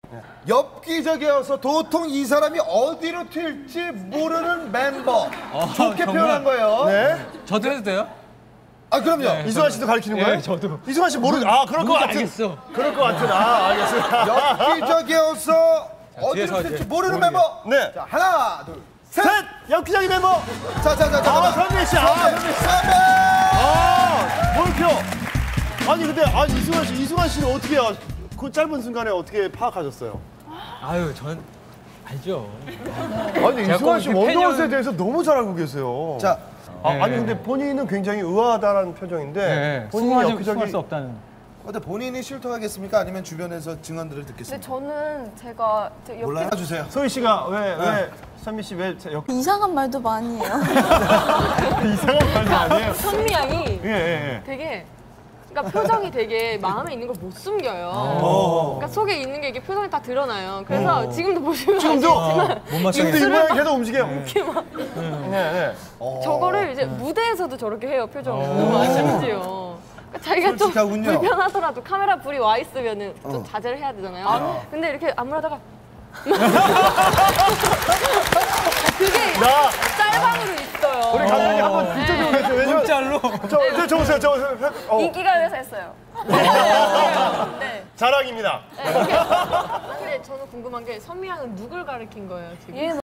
엽기적이어서 도통 이 사람이 어디로 튈지 모르는 멤버. 좋게 표현한 거예요. 네. 저도 해도 돼요? 아, 그럼요. 네. 이승환 씨도 가르치는 거예요? 네, 저도. 이승환 씨 아, 그럴 것 같은. 알겠어. 그럴 것 같은. 아, 알겠습니다. 엽기적이어서 어디로 뒤에서 튈지 이제 모르는 멤버. 네. 자, 하나, 둘, 셋! 엽기적인 멤버! 자. 선미 씨! 선배! 몰표! 아니, 근데, 이승환 씨는 어떻게, 그 짧은 순간에 어떻게 파악하셨어요? 아유, 전 알죠. 아니, 이승환 씨 꼭 원더걸스에 대해서 너무 잘 알고 계세요. 자, 아니, 근데 본인은 굉장히 의아하다는 표정인데, 네, 본인이 엽기적이. 수 없다는. 근데 본인이 실토하겠습니까? 아니면 주변에서 증언들을 근데 듣겠습니까? 저는 제가 몰라요? 주세요. 소희 씨가 왜, 선미 씨 왜 이상한 말도 많이 해요. 이상한 말도 아니에요? 선미 양이 예. 되게 그러니까 표정이 되게 마음에 있는 걸 못 숨겨요. 그러니까 속에 있는 게 이게 표정이 다 드러나요. 그래서 지금도 보시면 아시겠지만 못 맞추겠어요. 지금도 이 모양이 계속 움직여요. 네. 저거를 이제 무대에서도 저렇게 해요, 표정을. 심지어. 그러니까 자기가 좀 솔직하군요. 불편하더라도 카메라 불이 와 있으면은 좀 자제를 해야 되잖아요. 근데 이렇게 안무하다가 그게 짤방으로 있어요. 우리 감독님 한번 비춰주겠어요. 왜냐면 문자로. 저 보세요. 인기가요에서 했어요. 네. 자랑입니다. 근데 저는 궁금한 게 선미 양은 누굴 가르친 거예요, 지금?